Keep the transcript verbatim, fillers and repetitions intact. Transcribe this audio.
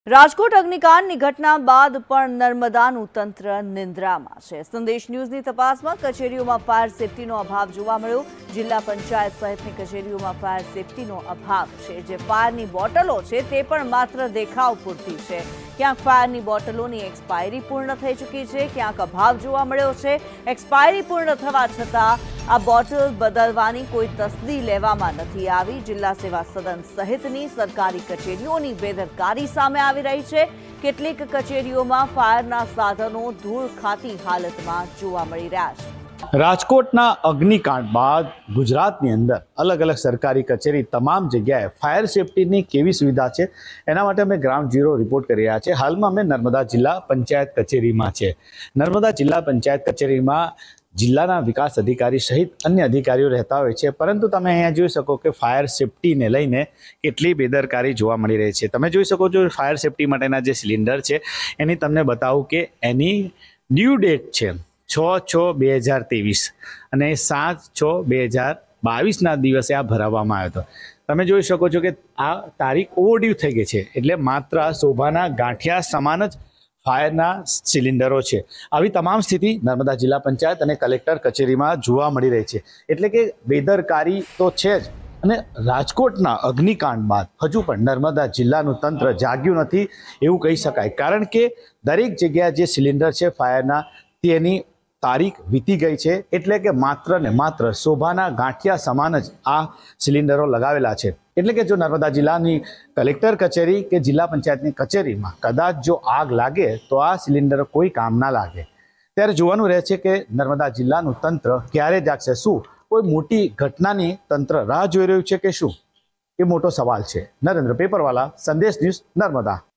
રાજકોટ અગ્નિકાંડની ઘટના બાદ પણ નર્મદાનું તંત્ર નિંદ્રામાં છે। સંદેશ ન્યૂઝની તપાસમાં કચેરીઓમાં ફાયર સેફટીનો અભાવ જોવા મળ્યો। જિલ્લા પંચાયત સહિતની કચેરીઓમાં ફાયર સેફટીનો અભાવ છે। જે ફાયરની બોટલો છે તે પણ માત્ર દેખાવ પૂરતી છે। ક્યાંક ફાયરની બોટલોની એક્સપાયરી પૂર્ણ થઈ ચૂકી છે, ક્યાંક અભાવ જોવા મળ્યો છે। એક્સપાયરી પૂર્ણ થવા છતાં આ બોટલ બદલવાની કોઈ તસ્દી લેવામાં નથી આવી। જિલ્લા સેવા સદન સહિતની સરકારી કચેરીઓની બેદરકારી સામે આવી રહી છે। કેટલીક કચેરીઓમાં ફાયરના સાધનો ધૂળ ખાતી હાલતમાં જોવા મળી રહ્યા છે। રાજકોટના અગ્નિકાંડ બાદ ગુજરાતની અંદર અલગ અલગ સરકારી કચેરી તમામ જગ્યાએ ફાયર સેફટીની કેવી સુવિધા છે એના માટે અમે ગ્રાઉન્ડ ઝીરો રિપોર્ટ કરી રહ્યા છીએ। હાલમાં અમે નર્મદા જિલ્લા પંચાયત કચેરીમાં છે। નર્મદા જિલ્લા પંચાયત કચેરીમાં જિલ્લાના વિકાસ અધિકારી સહિત અન્ય અધિકારીઓ રહેતા હોય છે, પરંતુ તમે અહીંયા જોઈ શકો કે ફાયર સેફટીને લઈને કેટલી બેદરકારી જોવા મળી રહી છે। તમે જોઈ શકો છો ફાયર સેફટી માટેના જે સિલિન્ડર છે એની તમને બતાવું કે એની ડ્યુ ડેટ છે છ છ બે હજાર ત્રેવીસ અને સાત છ બે હજાર બાવીસના દિવસે આ ભરાવવામાં આવ્યો હતો। તમે જોઈ શકો છો કે આ તારીખ ઓવરડ્યુ થઈ ગઈ છે, એટલે માત્ર શોભાના ગાંઠિયા સમાન જ ફાયરના સિલિન્ડરો છે। આવી તમામ સ્થિતિ નર્મદા જિલ્લા પંચાયત અને કલેક્ટર કચેરીમાં જોવા મળી રહી છે, એટલે કે બેદરકારી તો છે જ। અને રાજકોટના અગ્નિકાંડ બાદ હજુ પણ નર્મદા જિલ્લાનું તંત્ર જાગ્યું નથી એવું કહી શકાય, કારણ કે દરેક જગ્યાએ જે સિલિન્ડર છે ફાયરના તેની તારીખ વીતી ગઈ છે, એટલે કે માત્ર ને માત્ર શોભાના ગાંઠિયા સમાન જ આ સિલિન્ડરો લગાવેલા છે। એટલે કે જો નર્મદા જિલ્લાની કલેક્ટર કચેરી કે જિલ્લા પંચાયતની કચેરીમાં કદાચ જો આગ લાગે તો આ સિલિન્ડર કોઈ કામ ના લાગે। ત્યારે જોવાનું રહે છે કે નર્મદા જિલ્લાનું તંત્ર ક્યારે જાગશે। શું કોઈ મોટી ઘટનાની તંત્ર રાહ જોઈ રહ્યું છે કે શું, એ મોટો સવાલ છે। નરેન્દ્ર પેપરવાલા, સંદેશ ન્યૂઝ, નર્મદા।